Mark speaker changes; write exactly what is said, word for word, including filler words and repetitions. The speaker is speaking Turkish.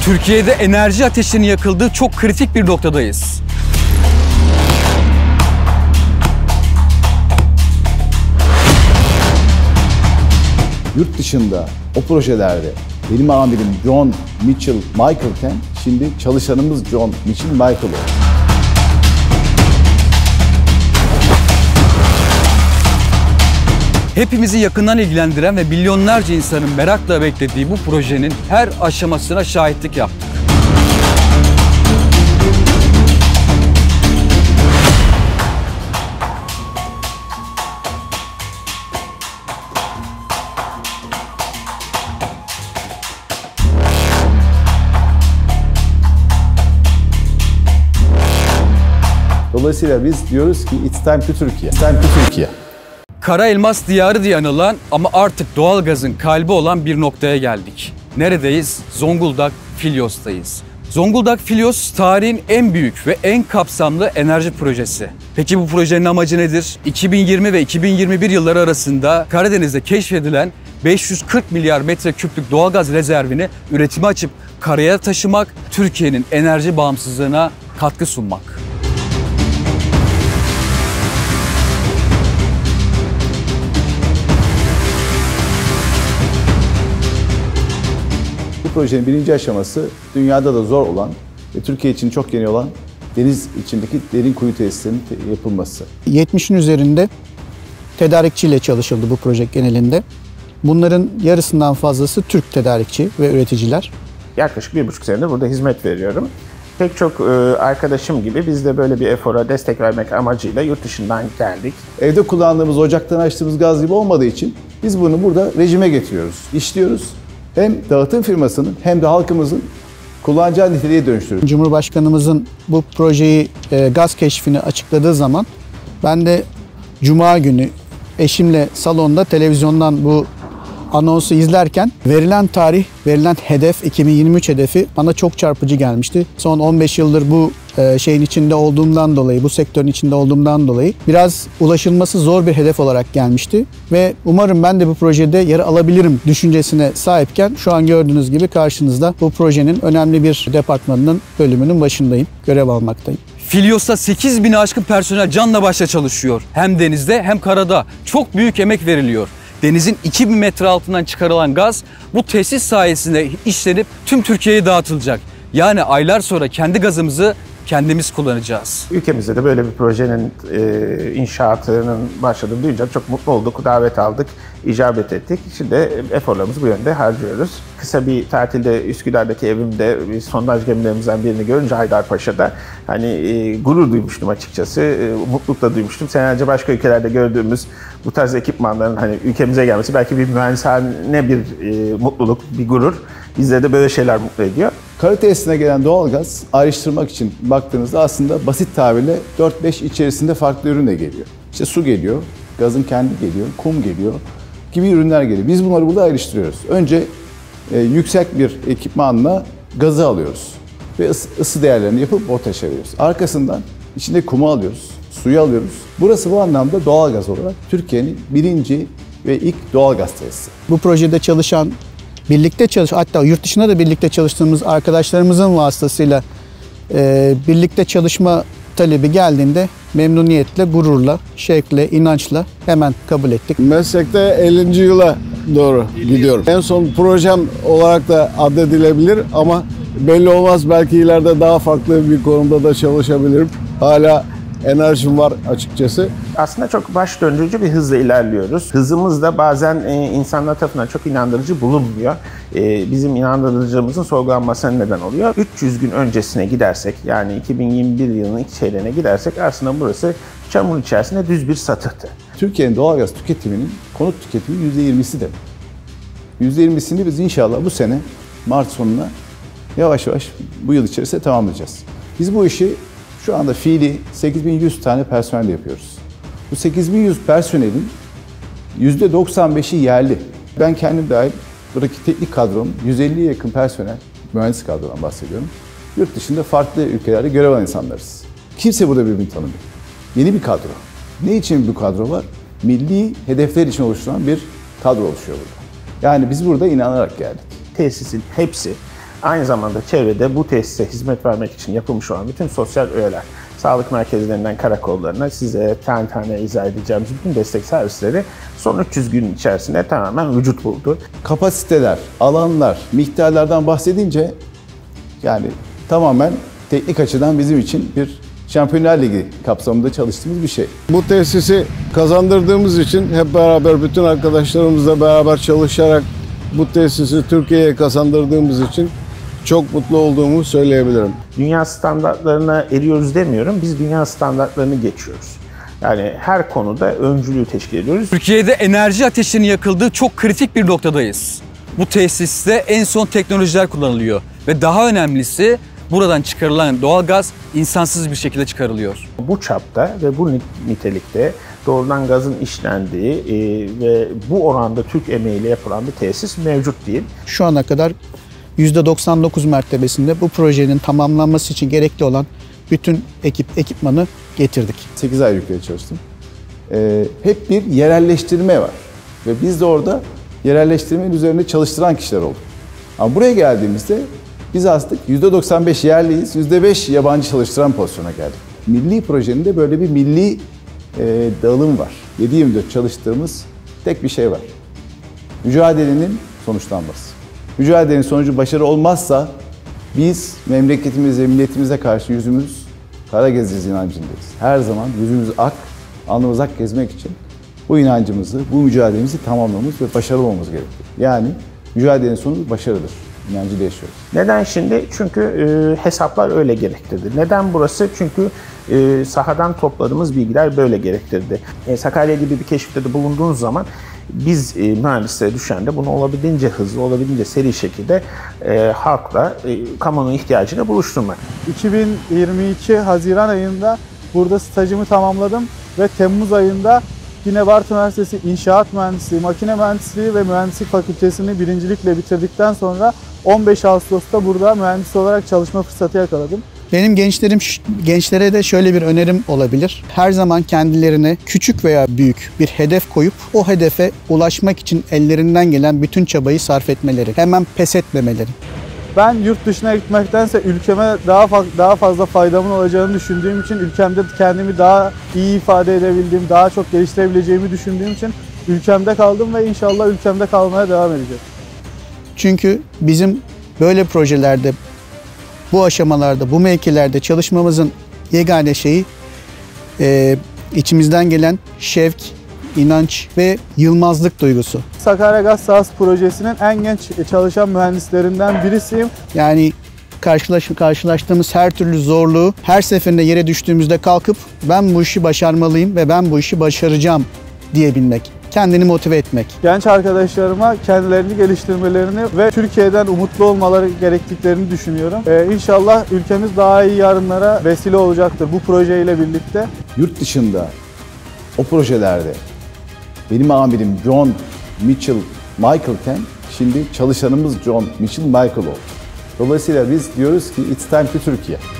Speaker 1: Türkiye'de enerji ateşinin yakıldığı çok kritik bir noktadayız.
Speaker 2: Yurt dışında o projelerde benim amirim John Mitchell Michael'ken şimdi çalışanımız John Mitchell Michael oldu.
Speaker 1: Hepimizi yakından ilgilendiren ve milyonlarca insanın merakla beklediği bu projenin her aşamasına şahitlik yaptık.
Speaker 2: Dolayısıyla biz diyoruz ki it's time to Türkiye. It's time to Türkiye.
Speaker 1: Kara elmas diyarı diye anılan ama artık doğalgazın kalbi olan bir noktaya geldik. Neredeyiz? Zonguldak Filyos'tayız. Zonguldak Filyos tarihin en büyük ve en kapsamlı enerji projesi. Peki bu projenin amacı nedir? iki bin yirmi ve iki bin yirmi bir yılları arasında Karadeniz'de keşfedilen beş yüz kırk milyar metreküplük doğalgaz rezervini üretime açıp karaya taşımak, Türkiye'nin enerji bağımsızlığına katkı sunmak.
Speaker 2: Bu projenin birinci aşaması dünyada da zor olan ve Türkiye için çok yeni olan deniz içindeki derin kuyu tesislerinin yapılması.
Speaker 3: yetmişin üzerinde tedarikçiyle çalışıldı bu proje genelinde. Bunların yarısından fazlası Türk tedarikçi ve üreticiler.
Speaker 4: Yaklaşık bir buçuk senedir burada hizmet veriyorum. Pek çok arkadaşım gibi biz de böyle bir efora destek vermek amacıyla yurt dışından geldik.
Speaker 2: Evde kullandığımız, ocaktan açtığımız gaz gibi olmadığı için biz bunu burada rejime getiriyoruz, işliyoruz. Hem dağıtım firmasının hem de halkımızın kullanacağı niteliğe dönüştürüyoruz.
Speaker 3: Cumhurbaşkanımızın bu projeyi e, gaz keşfini açıkladığı zaman ben de Cuma günü eşimle salonda televizyondan bu anonsu izlerken verilen tarih, verilen hedef iki bin yirmi üç hedefi bana çok çarpıcı gelmişti. Son on beş yıldır bu şeyin içinde olduğumdan dolayı, bu sektörün içinde olduğumdan dolayı biraz ulaşılması zor bir hedef olarak gelmişti. Ve umarım ben de bu projede yer alabilirim düşüncesine sahipken şu an gördüğünüz gibi karşınızda bu projenin önemli bir departmanının bölümünün başındayım, görev almaktayım.
Speaker 1: Filyos'ta sekiz bini aşkın personel canla başla çalışıyor. Hem denizde hem karada. Çok büyük emek veriliyor. Denizin iki bin metre altından çıkarılan gaz bu tesis sayesinde işlenip tüm Türkiye'ye dağıtılacak. Yani aylar sonra kendi gazımızı kendimiz kullanacağız.
Speaker 4: Ülkemizde de böyle bir projenin e, inşaatının başladığını duyunca çok mutlu olduk, davet aldık, icabet ettik. Şimdi eforlarımızı bu yönde harcıyoruz. Kısa bir tatilde Üsküdar'daki evimde bir sondaj gemilerimizden birini görünce Haydarpaşa'da hani e, gurur duymuştum açıkçası, e, mutluluk da duymuştum. Senelerce başka ülkelerde gördüğümüz bu tarz ekipmanların hani ülkemize gelmesi belki bir mühendishane bir e, mutluluk, bir gurur. Bizleri de böyle şeyler mutlu ediyor.
Speaker 2: Kara tesisine gelen doğalgaz ayrıştırmak için baktığınızda aslında basit tabirle dört beş içerisinde farklı ürün de geliyor. İşte su geliyor, gazın kendi geliyor, kum geliyor gibi ürünler geliyor. Biz bunları burada ayrıştırıyoruz. Önce e, yüksek bir ekipmanla gazı alıyoruz ve ısı, ısı değerlerini yapıp ortaya veriyoruz. Arkasından içinde kumu alıyoruz, suyu alıyoruz. Burası bu anlamda doğalgaz olarak Türkiye'nin birinci ve ilk doğalgaz tesisi.
Speaker 3: Bu projede çalışan Birlikte çalış, hatta yurt dışında da birlikte çalıştığımız arkadaşlarımızın vasıtasıyla e, birlikte çalışma talebi geldiğinde memnuniyetle, gururla, şevkle, inançla hemen kabul ettik.
Speaker 5: Meslekte ellinci yıla doğru gidiyorum. En son projem olarak da addedilebilir ama belli olmaz, belki ileride daha farklı bir konumda da çalışabilirim. Hala enerjim var açıkçası.
Speaker 4: Aslında çok baş döndürücü bir hızla ilerliyoruz. Hızımız da bazen e, insanlar tarafından çok inandırıcı bulunmuyor. E, bizim inandırıcılığımızın sorgulanmasına neden oluyor. üç yüz gün öncesine gidersek, yani iki bin yirmi bir yılının ilk çeyreğine gidersek aslında burası çamur içerisinde düz bir satıhtı.
Speaker 2: Türkiye'nin doğalgaz tüketiminin konut tüketimi yüzde yirmisi de. yüzde yirmisini biz inşallah bu sene Mart sonuna yavaş yavaş bu yıl içerisinde tamamlayacağız. Biz bu işi şu anda fiili sekiz bin yüz tane personelle yapıyoruz. Bu sekiz bin yüz personelin yüzde doksan beşi yerli. Ben kendim dahil buradaki teknik kadrom yüz elliye yakın personel, mühendis kadrodan bahsediyorum. Yurt dışında farklı ülkelerde görev alan insanlarız. Kimse burada birbirini tanımıyor. Yeni bir kadro. Ne için bu kadro var? Milli hedefler için oluşturulan bir kadro oluşuyor burada. Yani biz burada inanarak geldik.
Speaker 4: Tesisin hepsi Aynı zamanda çevrede bu tesise hizmet vermek için yapılmış olan bütün sosyal öğeler, sağlık merkezlerinden karakollarına size tane tane izah edeceğimiz bütün destek servisleri son üç yüz gün içerisinde tamamen vücut buldu.
Speaker 2: Kapasiteler, alanlar, miktarlardan bahsedince yani tamamen teknik açıdan bizim için bir Şampiyonlar Ligi kapsamında çalıştığımız bir şey.
Speaker 5: Bu tesisi kazandırdığımız için hep beraber bütün arkadaşlarımızla beraber çalışarak bu tesisi Türkiye'ye kazandırdığımız için çok mutlu olduğumu söyleyebilirim.
Speaker 4: Dünya standartlarına eriyoruz demiyorum, biz dünya standartlarını geçiyoruz. Yani her konuda öncülüğü teşkil ediyoruz.
Speaker 1: Türkiye'de enerji ateşlerinin yakıldığı çok kritik bir noktadayız. Bu tesiste en son teknolojiler kullanılıyor ve daha önemlisi buradan çıkarılan doğalgaz insansız bir şekilde çıkarılıyor.
Speaker 4: Bu çapta ve bu nitelikte doğrudan gazın işlendiği e, ve bu oranda Türk emeğiyle yapılan bir tesis mevcut değil.
Speaker 3: Şu ana kadar yüzde doksan dokuz mertebesinde bu projenin tamamlanması için gerekli olan bütün ekip ekipmanı getirdik.
Speaker 2: sekiz ay ülkede çalıştım. Ee, hep bir yerelleştirme var. Ve biz de orada yerelleştirmenin üzerinde çalıştıran kişiler olduk. Ama buraya geldiğimizde biz aslında yüzde doksan beş yerliyiz, yüzde beş yabancı çalıştıran pozisyona geldik. Milli projenin de böyle bir milli e, dağılım var. yedi yirmi dört çalıştığımız tek bir şey var. Mücadelenin sonuçlanması. Mücadelenin sonucu başarı olmazsa biz memleketimize, milletimize karşı yüzümüz kara gezeceğiz inancındayız. Her zaman yüzümüz ak, alnımız ak gezmek için bu inancımızı, bu mücadelemizi tamamlamamız ve başarılı olmamız gerekiyor. Yani mücadelenin sonu başarıdır. İnancıyla yaşıyoruz.
Speaker 4: Neden şimdi? Çünkü e, hesaplar öyle gerektirdi. Neden burası? Çünkü e, sahadan topladığımız bilgiler böyle gerektirdi. E, Sakarya gibi bir keşifte de bulunduğunuz zaman biz e, mühendislere düşen de bunu olabildiğince hızlı, olabildiğince seri şekilde e, halkla, e, kamunun ihtiyacını buluşturmak.
Speaker 6: iki bin yirmi iki Haziran ayında burada stajımı tamamladım ve Temmuz ayında yine Bartın Üniversitesi İnşaat Mühendisliği, Makine Mühendisliği ve Mühendislik Fakültesini birincilikle bitirdikten sonra on beş Ağustos'ta burada mühendis olarak çalışma fırsatı yakaladım.
Speaker 3: Benim gençlerim gençlere de şöyle bir önerim olabilir. Her zaman kendilerine küçük veya büyük bir hedef koyup o hedefe ulaşmak için ellerinden gelen bütün çabayı sarf etmeleri. Hemen pes etmemeleri.
Speaker 6: Ben yurt dışına gitmektense ülkeme daha fa- daha fazla faydamın olacağını düşündüğüm için, ülkemde kendimi daha iyi ifade edebildiğim, daha çok geliştirebileceğimi düşündüğüm için ülkemde kaldım ve inşallah ülkemde kalmaya devam edeceğim.
Speaker 3: Çünkü bizim böyle projelerde, bu aşamalarda, bu mevkilerde çalışmamızın yegane şeyi e, içimizden gelen şevk, inanç ve yılmazlık duygusu.
Speaker 6: Sakarya Gaz Sahası Projesi'nin en genç çalışan mühendislerinden birisiyim.
Speaker 3: Yani karşılaş, karşılaştığımız her türlü zorluğu her seferinde yere düştüğümüzde kalkıp ben bu işi başarmalıyım ve ben bu işi başaracağım diyebilmek. Kendini motive etmek.
Speaker 6: Genç arkadaşlarıma kendilerini geliştirmelerini ve Türkiye'den umutlu olmaları gerektiklerini düşünüyorum. Ee, İnşallah ülkemiz daha iyi yarınlara vesile olacaktır bu projeyle birlikte.
Speaker 2: Yurt dışında o projelerde benim amirim John Mitchell Michael'ken şimdi çalışanımız John Mitchell Michael oldu. Dolayısıyla biz diyoruz ki it's time to Türkiye.